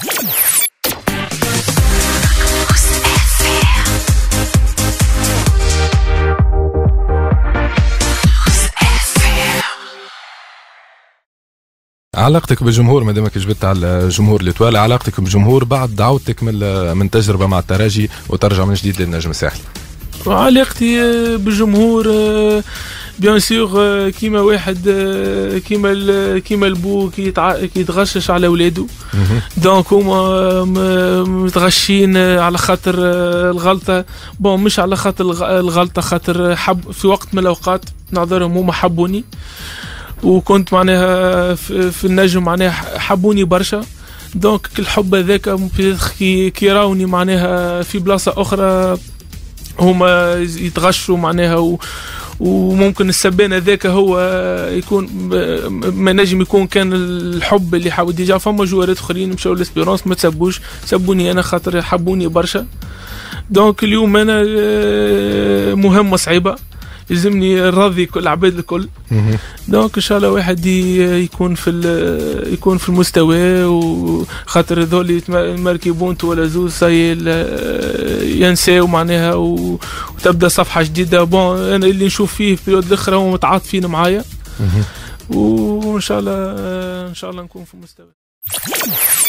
علاقتك بالجمهور مادامك جبت على جمهور الإتوال، علاقتك بالجمهور بعد عودتك من تجربة مع الترجي وترجع من جديد للنجم الساحلي؟ علاقتي بالجمهور بيان سور كيما واحد كيما البو كي يتغشش على اولاده، دونك هما متغشين على خاطر الغلطه، بون مش على خاطر الغلطه، خاطر حب في وقت من الاوقات نعذرهم هما حبوني وكنت معناها في النجم معناها حبوني برشا، دونك الحب هذاك كي راوني معناها في بلاصه اخرى هما يتغشوا معناها وممكن السبان هذاك هو يكون ما نجم يكون كان الحب اللي حاول ديجا. فما جوارات اخرين مشاو للاسبيرونس ما تسبوش، سبوني انا خاطر حبوني برشا. دونك اليوم انا مهمه صعيبه يلزمني نراضي كل العباد الكل، دونك ان شاء الله واحد يكون في المستوى، وخاطر هذول المركبون ولا زوز ينساو معناها وتبدا صفحه جديده. بون انا اللي نشوف فيه في البيريود الاخرى هم متعاطفين معايا، وان شاء الله نكون في المستوى.